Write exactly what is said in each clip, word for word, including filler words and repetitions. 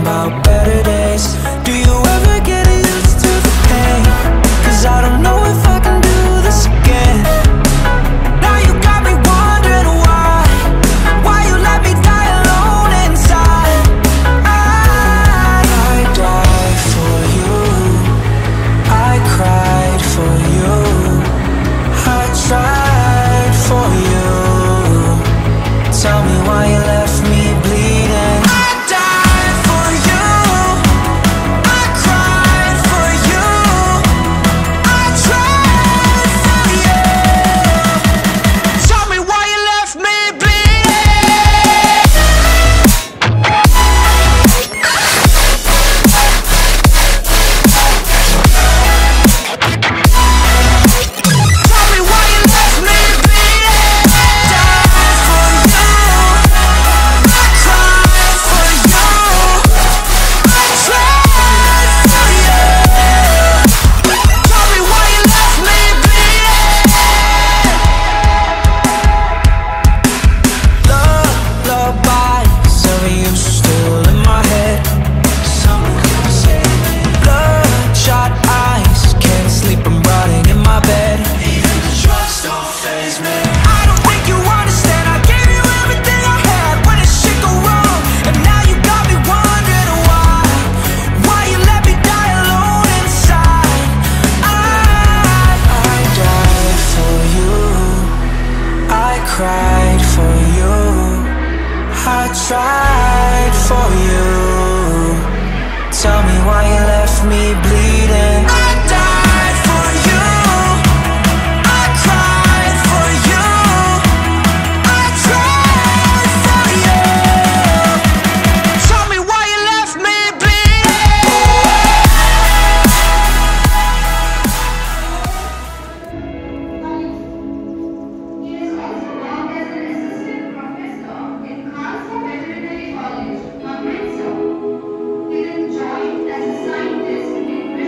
about better days. Do you ever get used to the pain? Cause I don't know if I can do this again. Now you got me wondering why, why you let me die alone inside. I, I died for you, I cried for you, I tried for you. Tell me why you left me bleeding. I died for you, I cried for you, I tried for you. Tell me why you left me bleeding. Tell me why you left me bleeding. Died for you, I cried for you, I tried for you. Tell me why you left me bleeding. Lullabies of you still in my head. Bloodshot eyes, can't sleep, I'm rotting in my bed. Even the drugs don't faze me. I don't think you understand, I gave you everything I had when it shit go wrong. And now you got me wondering why, why you let me die alone inside. I, I died for you, I cried for you, I tried for you. Tell me why you left me bleeding. I died for you, I cried for you, I tried for you. Tell me why you left me He is also worked as an assistant professor in K S U B College, Bhanjanagar. He then joined as a scientist in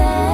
say